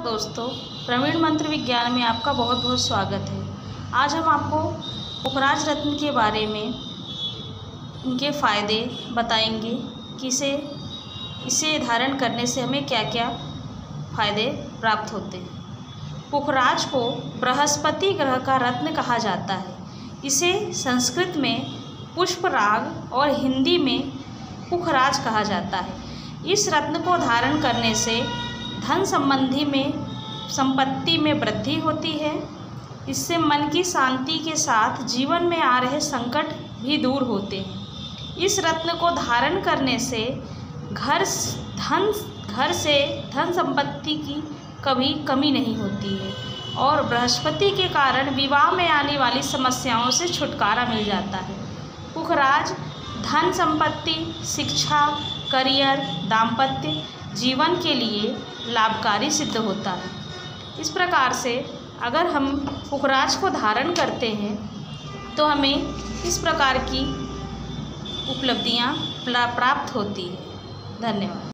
दोस्तों, प्रवीण मंत्र विज्ञान में आपका बहुत बहुत स्वागत है। आज हम आपको पुखराज रत्न के बारे में उनके फ़ायदे बताएंगे कि इसे धारण करने से हमें क्या क्या फ़ायदे प्राप्त होते हैं। पुखराज को बृहस्पति ग्रह का रत्न कहा जाता है। इसे संस्कृत में पुष्पराग और हिंदी में पुखराज कहा जाता है। इस रत्न को धारण करने से धन संपत्ति में वृद्धि होती है। इससे मन की शांति के साथ जीवन में आ रहे संकट भी दूर होते हैं। इस रत्न को धारण करने से घर से धन संपत्ति की कभी कमी नहीं होती है और बृहस्पति के कारण विवाह में आने वाली समस्याओं से छुटकारा मिल जाता है। पुखराज धन संपत्ति, शिक्षा, करियर, दाम्पत्य जीवन के लिए लाभकारी सिद्ध होता है। इस प्रकार से अगर हम पुखराज को धारण करते हैं तो हमें इस प्रकार की उपलब्धियां प्राप्त होती है। धन्यवाद।